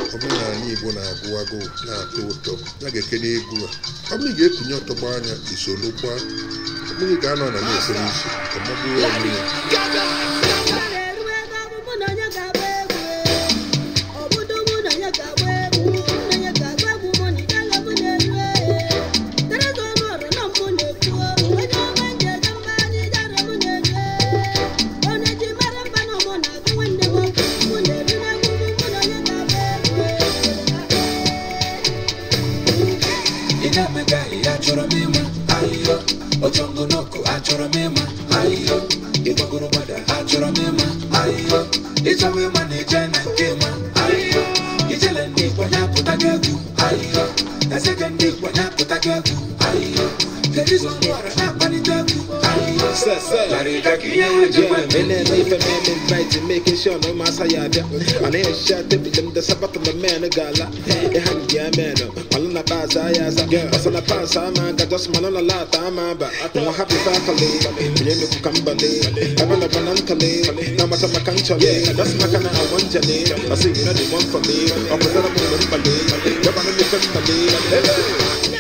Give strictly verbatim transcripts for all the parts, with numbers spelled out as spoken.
omenala Igbo na-agụ agụ na-atọ ụtọ ya ga-ekene egwu a ọ bụrụ ga-ekunye ọtọgba anya isolokwa ọ bụrụ ga-anọ na na-esere isi ọmọbụrụ ọmụ ya It's a woman, a gen and game. You tell a nick when I put a gagu. A second nick when I put a gagu. There is one more, I'm going to tell you. Making sure no Masayada. And I shot the Sabbath of the man, a gala. A hand, yeah, man. Malona Bazaya, Basana Pasama, Gadosmanala Lata, but I'm happy faculty. You come Bali, I'm on a banantale, Namatama Kanchale, that's my kind of one Jane. I see you know the one for me, or the other one for me. You're going to be family.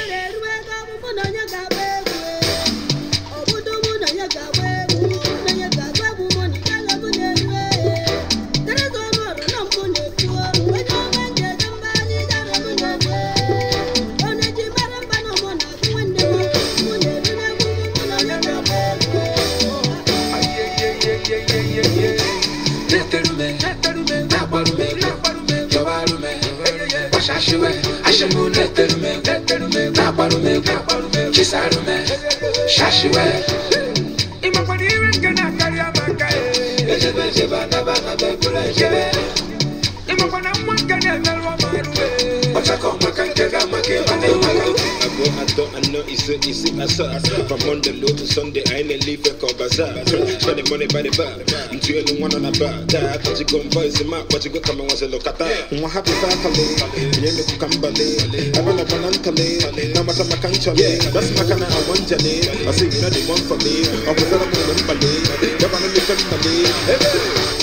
I should move let the room, let the room, not bottle milk, kiss out of me, shash away. In my body, you cannot carry a banker. It's a bit of a never in my one, I'm one can never run my way. But I come back and take out my game. I don't know it's a easy as from Monday low to Sunday. I ain't leave a call bazaar. Spending money by the bar. I'm doing one on a bar. That you go voice him up, but you go come and was a look at that. I'm happy family. You look Kambale. I'm on a banantale. Now my time I can't tell you. That's my kind of one Jane. I see you know the one for me. I'm a little bit of Bali. You're going to be family.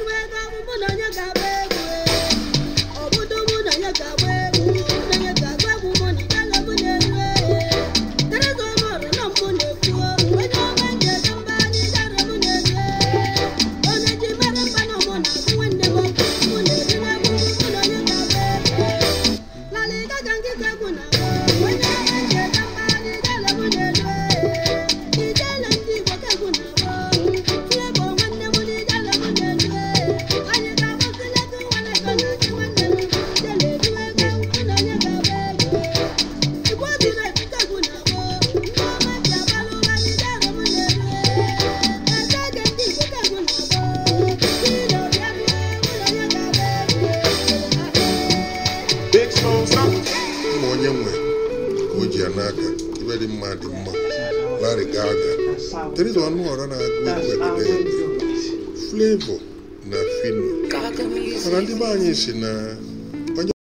Theresa Onuorah na Egedege, Flavour na Phyno. Gaaga music.